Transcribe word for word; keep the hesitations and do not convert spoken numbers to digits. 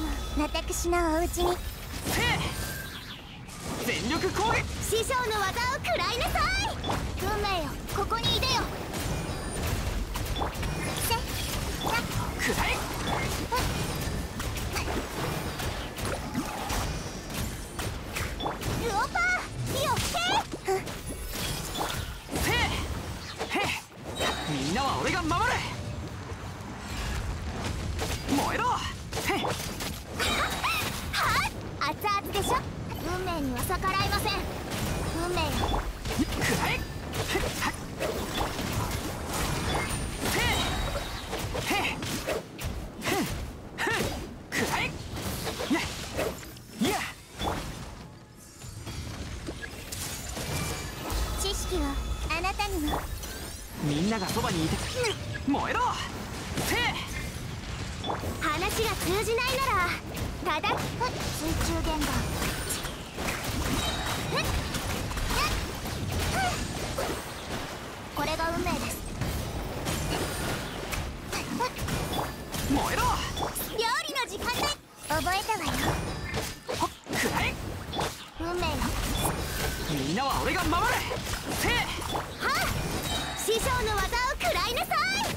も私のお家に。せい、 全力攻撃。 師匠の技を食らいなさい。運命よ、ここにいでよ。せっくらえ。 ルオパーよっけ。 せい、へい、みんなは俺が守る。燃えろ。へい。 はっ、熱々でしょ。運命には逆らいません。運命よ、 くらえ。せい、へい、ふんふん、くらえ。やっやっ。 知識はあなたにも。 みんながそばにいて燃えろ。せい。 話が通じないならただ水中言語。これが運命です。 燃えろ。 料理の時間だ。覚えたわよ。 くらえ。 運命よ、 みんなは俺が守る。せい。 はっ、師匠の技を食らいなさい。